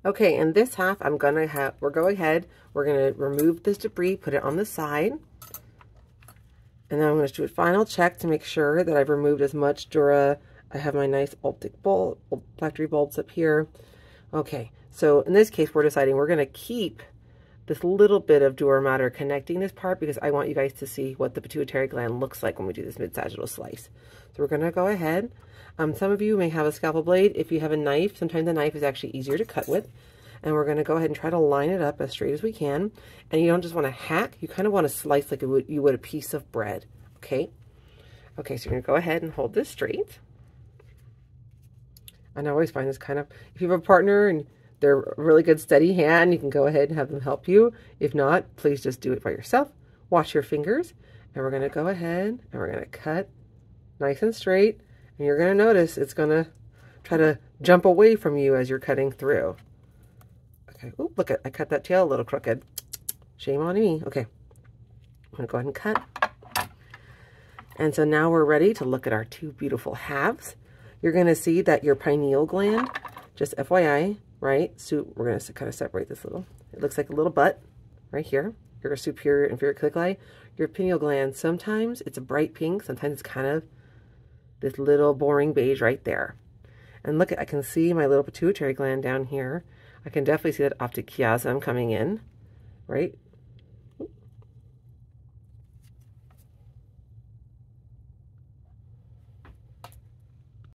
Okay, in this half, we're gonna remove this debris, put it on the side. And then I'm gonna do a final check to make sure that I've removed as much Dura. I have my nice optic bulb, factory bulbs up here. Okay, so in this case, we're deciding we're gonna keep this little bit of Dura matter connecting this part because I want you guys to see what the pituitary gland looks like when we do this mid-sagittal slice. So we're gonna go ahead. Some of you may have a scalpel blade. If you have a knife, sometimes the knife is actually easier to cut with. And we're gonna go ahead and try to line it up as straight as we can. And you don't just wanna hack, you kind of wanna slice like you would a piece of bread, okay? Okay, so you're gonna go ahead and hold this straight. And I always find this kind of, if you have a partner and they're a really good steady hand, you can go ahead and have them help you. If not, please just do it by yourself. Watch your fingers. And we're gonna go ahead and we're gonna cut nice and straight. And you're gonna notice it's gonna try to jump away from you as you're cutting through. Okay, oop, look at, I cut that tail a little crooked. Shame on me. Okay, I'm gonna go ahead and cut. And so now we're ready to look at our two beautiful halves. You're gonna see that your pineal gland, just FYI, right? So we're gonna kind of separate this little, it looks like a little butt right here. Your superior, inferior cocci. Your pineal gland, sometimes it's a bright pink, sometimes it's kind of this little boring beige right there. And look, I can see my little pituitary gland down here. I can definitely see that optic chiasm coming in, right?